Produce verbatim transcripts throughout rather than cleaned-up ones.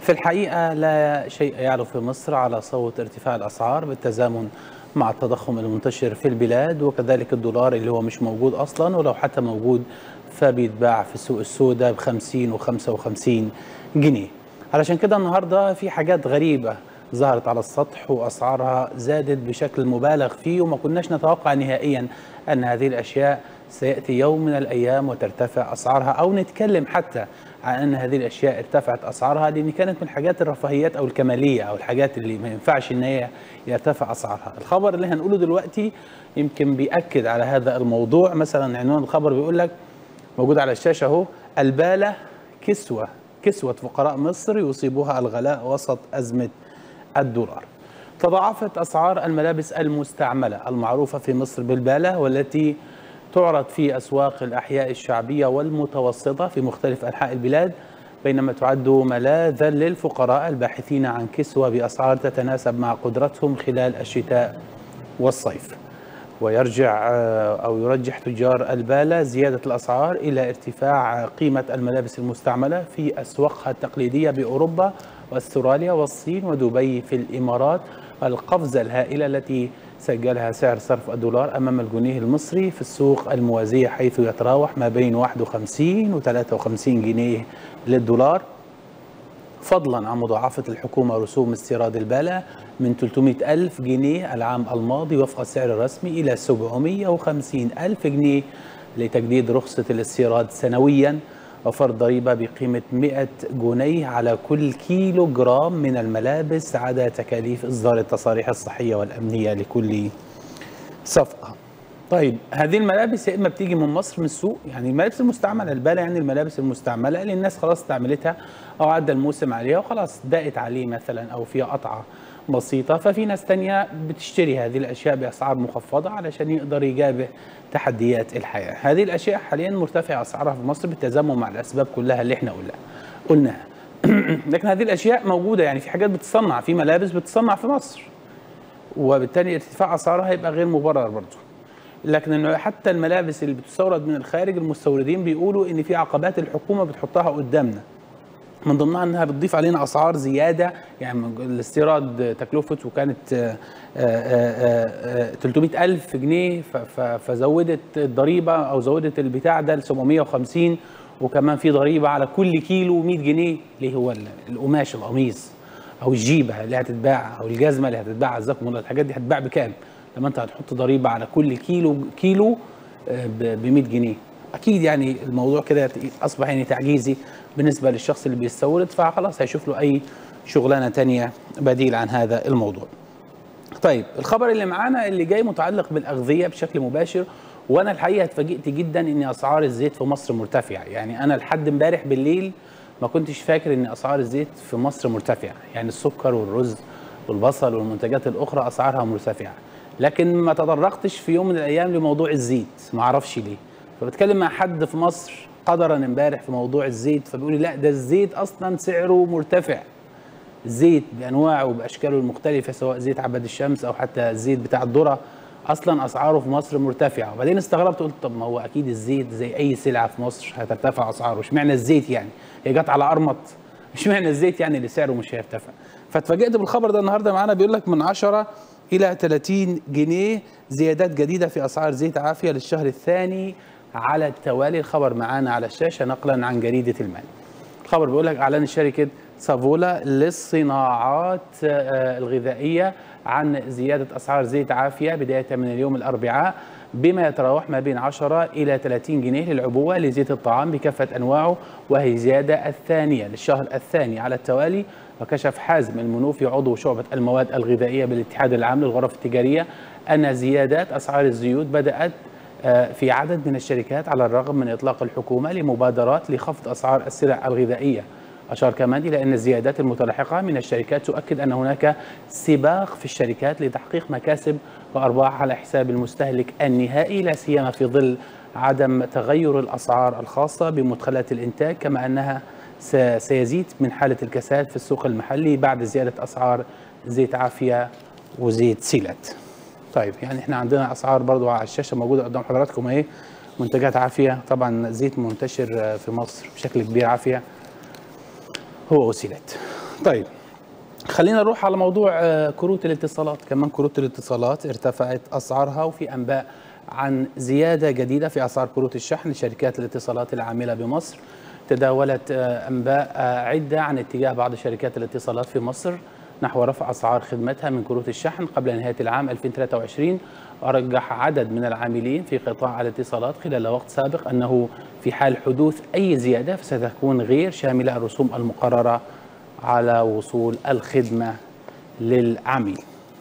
في الحقيقة لا شيء يعلو في مصر على صوت ارتفاع الأسعار بالتزامن مع التضخم المنتشر في البلاد، وكذلك الدولار اللي هو مش موجود أصلا، ولو حتى موجود فبيتباع في السوق السوداء بخمسين وخمسة وخمسين جنيه. علشان كده النهاردة في حاجات غريبة ظهرت على السطح وأسعارها زادت بشكل مبالغ فيه، وما كناش نتوقع نهائيا أن هذه الأشياء سيأتي يوم من الأيام وترتفع أسعارها، أو نتكلم حتى عن أن هذه الأشياء ارتفعت أسعارها، لأن كانت من الحاجات الرفاهيات أو الكمالية أو الحاجات اللي ما ينفعش أن هي يرتفع أسعارها. الخبر اللي هنقوله دلوقتي يمكن بيأكد على هذا الموضوع. مثلا عنوان الخبر بيقول لك، موجود على الشاشة أهو: البالة كسوة كسوة فقراء مصر يصيبها الغلاء وسط أزمة الدولار. تضاعفت أسعار الملابس المستعملة المعروفة في مصر بالبالة، والتي تعرض في أسواق الأحياء الشعبية والمتوسطة في مختلف أنحاء البلاد، بينما تعد ملاذا للفقراء الباحثين عن كسوة بأسعار تتناسب مع قدرتهم خلال الشتاء والصيف. ويرجع أو يرجح تجار البالة زيادة الأسعار إلى ارتفاع قيمة الملابس المستعملة في أسواقها التقليدية بأوروبا واستراليا والصين ودبي في الإمارات، القفزة الهائلة التي سجلها سعر صرف الدولار أمام الجنيه المصري في السوق الموازية، حيث يتراوح ما بين واحد وخمسين و ثلاثة وخمسين جنيه للدولار، فضلا عن مضاعفة الحكومة رسوم استيراد البالة من ثلاثمائة ألف جنيه العام الماضي وفق السعر الرسمي إلى سبعمائة وخمسين ألف جنيه لتجديد رخصة الاستيراد سنويا، وفرض ضريبة بقيمة مائة جنيه على كل كيلو جرام من الملابس، عدا تكاليف إصدار التصاريح الصحية والأمنية لكل صفقة. طيب، هذه الملابس يا إما بتيجي من مصر من السوق، يعني الملابس المستعملة، البالة يعني الملابس المستعملة اللي الناس خلاص استعملتها أو عدى الموسم عليها وخلاص ضاقت عليه مثلا أو فيها قطعة بسيطة، ففي ناس تانية بتشتري هذه الأشياء بأسعار مخفضة علشان يقدر يجابه تحديات الحياة. هذه الأشياء حاليا مرتفعة أسعارها في مصر بالتزامن مع الأسباب كلها اللي احنا قلناها. لكن هذه الأشياء موجودة، يعني في حاجات بتصنع، في ملابس بتصنع في مصر، وبالتالي ارتفاع أسعارها هيبقى غير مبرر برضه. لكن حتى الملابس اللي بتستورد من الخارج، المستوردين بيقولوا ان في عقبات الحكومه بتحطها قدامنا، من ضمنها انها بتضيف علينا اسعار زياده. يعني الاستيراد تكلفته كانت ثلاثمائة ألف جنيه، فزودت الضريبه او زودت البتاع ده ل سبعمائة وخمسين، وكمان في ضريبه على كل كيلو مائة جنيه اللي هو القماش، القميص او الجيبه اللي هتتباع او الجزمه اللي هتتباع. عزكم الله، الحاجات دي هتتباع بكام لما انت هتحط ضريبه على كل كيلو كيلو ب مائة جنيه؟ اكيد يعني الموضوع كده اصبح يعني تعجيزي بالنسبه للشخص اللي بيستورد، فخلاص هيشوف له اي شغلانه ثانيه بديل عن هذا الموضوع. طيب، الخبر اللي معانا اللي جاي متعلق بالاغذيه بشكل مباشر، وانا الحقيقه اتفاجئت جدا ان اسعار الزيت في مصر مرتفعه. يعني انا لحد امبارح بالليل ما كنتش فاكر ان اسعار الزيت في مصر مرتفعه، يعني السكر والرز والبصل والمنتجات الاخرى اسعارها مرتفعه، لكن ما تطرقتش في يوم من الايام لموضوع الزيت، ما اعرفش ليه. فبتكلم مع حد في مصر قدرا امبارح في موضوع الزيت، فبيقول لي لا، ده الزيت اصلا سعره مرتفع، الزيت بانواعه وباشكاله المختلفه، سواء زيت عباد الشمس او حتى الزيت بتاع الذره، اصلا اسعاره في مصر مرتفعه. وبعدين استغربت، قلت طب ما هو اكيد الزيت زي اي سلعه في مصر هترتفع اسعاره، اشمعنى الزيت يعني؟ هي جت على ارمط، اشمعنى الزيت يعني اللي سعره مش هيرتفع؟ فاتفاجئت بالخبر ده النهارده معانا، بيقول لك من عشرة إلى ثلاثين جنيه زيادات جديدة في أسعار زيت عافية للشهر الثاني على التوالي. الخبر معانا على الشاشة نقلا عن جريدة المال. الخبر بيقول لك أعلن شركة سافولا للصناعات الغذائية عن زيادة أسعار زيت عافية بداية من اليوم الأربعاء، بما يتراوح ما بين عشرة إلى ثلاثين جنيه للعبوة لزيت الطعام بكافة أنواعه، وهي زيادة الثانية للشهر الثاني على التوالي. وكشف حازم المنوفي عضو شعبة المواد الغذائية بالاتحاد العام للغرف التجارية أن زيادات أسعار الزيوت بدأت في عدد من الشركات على الرغم من إطلاق الحكومة لمبادرات لخفض أسعار السلع الغذائية. أشار كمان إلى أن الزيادات المتلاحقة من الشركات تؤكد أن هناك سباق في الشركات لتحقيق مكاسب وأرباح على حساب المستهلك النهائي، لا سيما في ظل عدم تغير الأسعار الخاصة بمدخلات الإنتاج، كما أنها سيزيد من حالة الكساد في السوق المحلي بعد زيادة أسعار زيت عافية وزيت سيلات. طيب، يعني احنا عندنا أسعار برضو على الشاشة موجودة قدام حضراتكم اهي، منتجات عافية، طبعا زيت منتشر في مصر بشكل كبير، عافية هو وسيلات. طيب خلينا نروح على موضوع كروت الاتصالات. كمان كروت الاتصالات ارتفعت أسعارها، وفي أنباء عن زيادة جديدة في أسعار كروت الشحن لشركات الاتصالات العاملة بمصر. تداولت أنباء عدة عن اتجاه بعض شركات الاتصالات في مصر نحو رفع أسعار خدمتها من كروت الشحن قبل نهاية العام ألفين وثلاثة وعشرين. ورجح عدد من العاملين في قطاع الاتصالات خلال وقت سابق أنه في حال حدوث أي زيادة فستكون غير شاملة الرسوم المقررة على وصول الخدمة للعميل.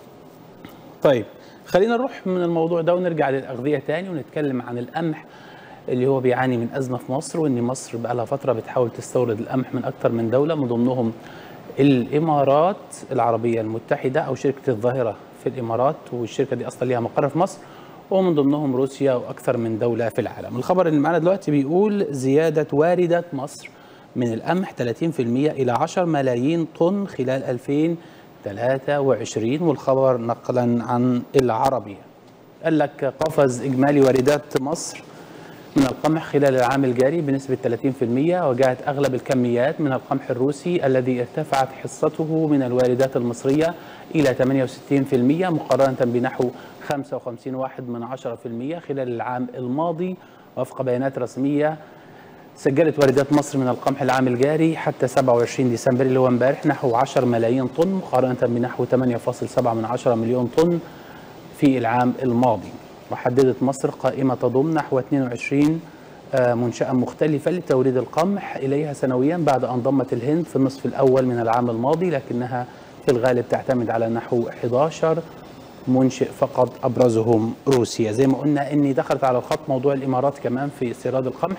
طيب خلينا نروح من الموضوع ده ونرجع للأغذية تاني ونتكلم عن القمح اللي هو بيعاني من أزمة في مصر، وإن مصر بقى لها فترة بتحاول تستورد القمح من أكثر من دولة، من ضمنهم الإمارات العربية المتحدة أو شركة الظاهرة في الإمارات، والشركة دي أصلا ليها مقر في مصر، ومن ضمنهم روسيا وأكثر من دولة في العالم. الخبر اللي معنا دلوقتي بيقول زيادة واردة مصر من القمح ثلاثين بالمئة إلى عشرة ملايين طن خلال ألفين وثلاثة وعشرين. والخبر نقلا عن العربية قال لك قفز إجمالي واردات مصر من القمح خلال العام الجاري بنسبة ثلاثين بالمئة، وجاءت أغلب الكميات من القمح الروسي الذي ارتفعت حصته من الواردات المصرية إلى ثمانية وستين بالمئة مقارنة بنحو خمسة وخمسين فاصلة واحد بالمئة خلال العام الماضي. وفق بيانات رسمية سجلت واردات مصر من القمح العام الجاري حتى سبعة وعشرين ديسمبر اللي هو امبارح نحو عشرة ملايين طن مقارنة بنحو ثمانية فاصلة سبعة مليون طن في العام الماضي. وحددت مصر قائمة تضم نحو اثنين وعشرين منشأة مختلفة لتوريد القمح إليها سنويا بعد أن ضمت الهند في النصف الأول من العام الماضي، لكنها في الغالب تعتمد على نحو أحد عشر منشئ فقط أبرزهم روسيا. زي ما قلنا إني دخلت على الخط موضوع الإمارات كمان في استيراد القمح،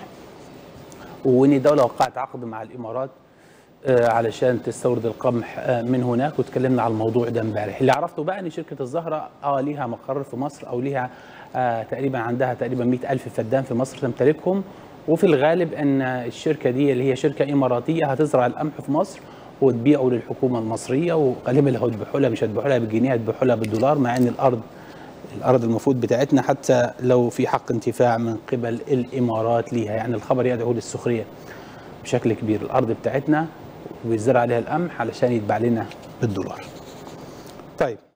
وإن الدولة وقعت عقد مع الإمارات علشان تستورد القمح من هناك، وتكلمنا على الموضوع ده امبارح. اللي عرفته بقى ان شركه الزهره اه ليها مقر في مصر، او ليها آه تقريبا عندها تقريبا مئة ألف فدان في مصر تمتلكهم، وفي الغالب ان الشركه دي اللي هي شركه اماراتيه هتزرع القمح في مصر وتبيعه للحكومه المصريه، وغالبا اللي هيذبحوا لها مش هيذبحوا لها بالجنيه، هيذبحوا لها بالدولار، مع ان الارض الارض المفروض بتاعتنا حتى لو في حق انتفاع من قبل الامارات ليها. يعني الخبر يدعو للسخريه بشكل كبير، الارض بتاعتنا ويزرع عليها القمح علشان يتباع لنا بالدولار. طيب